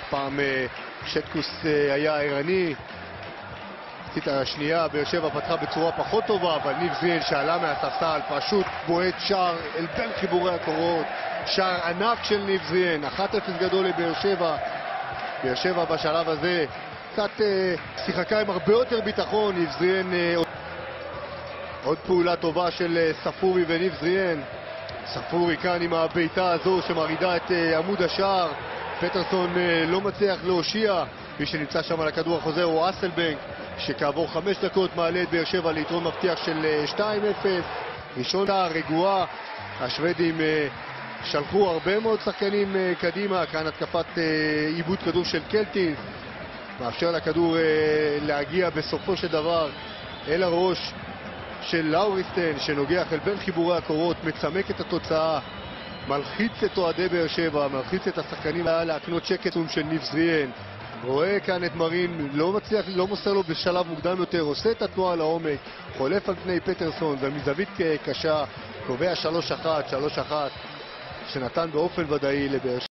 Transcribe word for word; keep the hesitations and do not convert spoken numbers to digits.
הפעם שטקוס היה ערני. מחצית השנייה באר שבע פתחה בצורה פחות טובה, אבל ניב זריאן שעלה מהספסל פשוט בועט שער אל בין חיבורי הקורות. שער ענק של ניב זריאן, אחת אפס גדול לבאר שבע. באר שבע בשלב הזה קצת אה, שיחקה עם הרבה יותר ביטחון. ניב זריאן, אה, עוד פעולה טובה של אה, ספורי וניב זריאן. ספורי כאן עם הביתה הזו שמרידה את אה, עמוד השער. פטרסון אה, לא מצליח להושיע. מי שנמצא שם על הכדור החוזר הוא אסלבנק, שכעבור חמש דקות מעלה את באר שבע ליתרון מבטיח של אה, שתיים אפס. ראשון רגועה. השוודים אה, שלחו הרבה מאוד שחקנים uh, קדימה. כאן התקפת uh, עיבוד כדור של קלטינס, מאפשר לכדור uh, להגיע בסופו של דבר אל הראש של לאוריסטן, שנוגח אל בין חיבורי הקורות, מצמק את התוצאה, מלחיץ את אוהדי באר שבע, מלחיץ את השחקנים להקנות שקט של ניב זריאן. רואה כאן את מרין, לא מצליח, לא מוסר לו בשלב מוקדם יותר, עושה את התנועה לעומק, חולף על פני פטרסון ומזווית קשה קובע שלוש אחת, שלוש אחת שנתן באופן ודאי לבאר שבע.